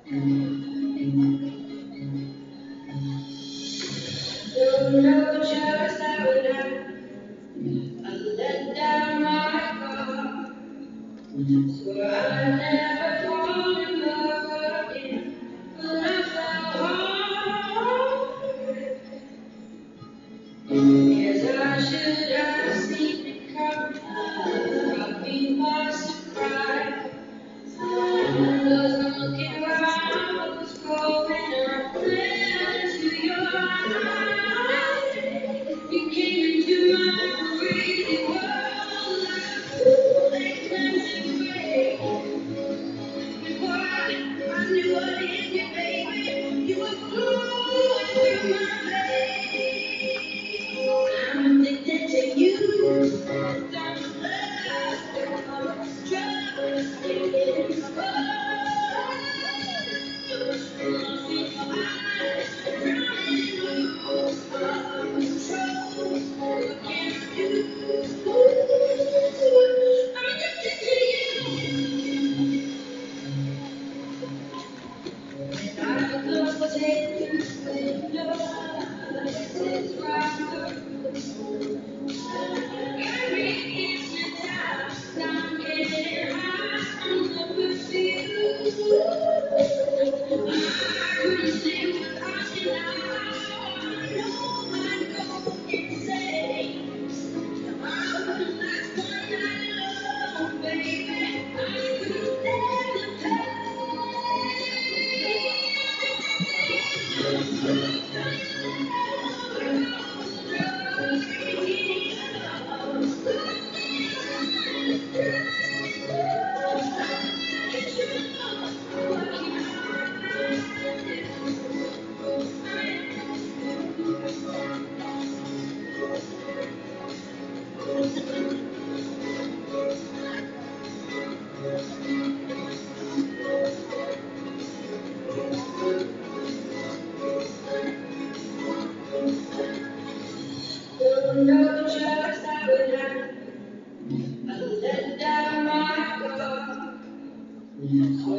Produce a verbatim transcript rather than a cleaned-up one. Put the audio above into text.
Don't know just how it happened. I let down my guard. Swore I'd never fall in love again, but I fell hard. Yes, I should have seen it coming. Caught me by surprise. Wasn't looking where I was going. I fell into your eyes. You came into my crazy world like a late cleansing rain. Before I, I knew what hit me, baby, you were flowing through my veins. I'm addicted to you. Don't love, trust, it's lost in your eyes, running loose of control. What can I do? I'm addicted to you. I looked in the window, it's right. Every instant time, I'm getting high on the pursuit. I couldn't sleep without you now. I know I'd go insane. I wouldn't last one night alone, baby. I couldn't stand the don't know just how it happened. I let down my guard. So